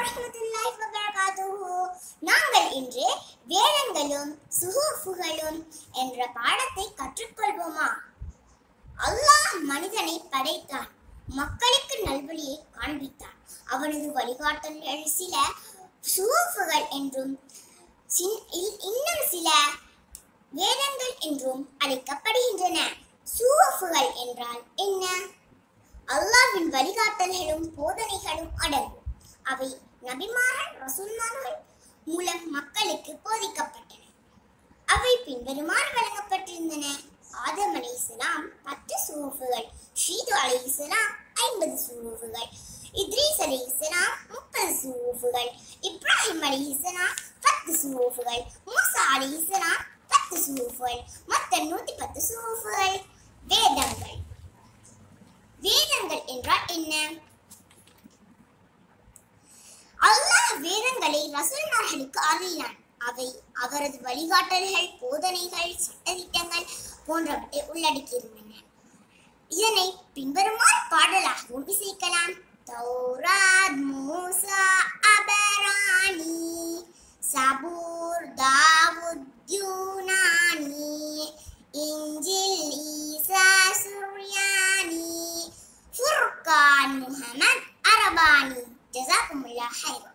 வரஹ்மத்துல்லாஹி வபரகாத்துஹு. நாங்கள் இன்று வேதங்களும் சுஹூஃபுகளும் என்ற பாடத்தை கற்றுக்கொள்வோமா? அல்லாஹ் மனிதனை படைத்தான், மக்களுக்கு நல்வழியை காண்பித்தான். அவனது வழிகாட்டல்கள் சில சுஹூஃபுகள் என்றும் இன்னும் சில வேதங்கள் என்றும் அழைக்கப்படுகின்றன. சுஹூஃபுகள் என்றால் என்ன? அல்லாஹ்வின் வழிகாட்டல்களும் போதனைகளும் அடங்கும். அவை நபிமார்கள், ரசூல்மார்கள் மூலம் மக்களுக்கு போதிக்கப்பட்டன. அவை பின்வருமாறு வழங்கப்பட்டிருந்தன. ஆதம் அலைஹிஸ்ஸலாம் 10 சுஹூஃபுகள், ஷீது அலைஹிஸ்ஸலாம் 50 சுஹூஃபுகள், இத்ரீஸ் அலைஹிஸ்ஸலாம் 30 சுஹூஃபுகள், இப்ராஹிம் அலைஹிஸ்ஸலாம் 10 சுஹூஃபுகள், மூசா அலைஹிஸ்ஸலாம் 10 சுஹூஃபுகள், மொத்தம் 110 சுஹூஃபுகள். வேதங்கள். வேதங்கள் என்றால் என்ன? அல்லாஹ் வேதங்களை ரசூல்மார்களுக்கு அருளினான். அவை அவரது வழிகாட்டல்கள், போதனைகள், சட்டதிட்டங்கள் போன்றவற்றை உள்ளடக்கியிருந்தன. இதனை பின்வருமாறு பாடலாகவும் இசைக்கலாம். தௌராத், மூசா, அபரானி, சபூர், தாவூத், யூனானி, இஞ்சில், ஈசா, சுர்யானி, ஃபுர்கான், முஹம்மத், அரபானி. ஜஸாக்குமுல்லாஹ் ஹைரன்.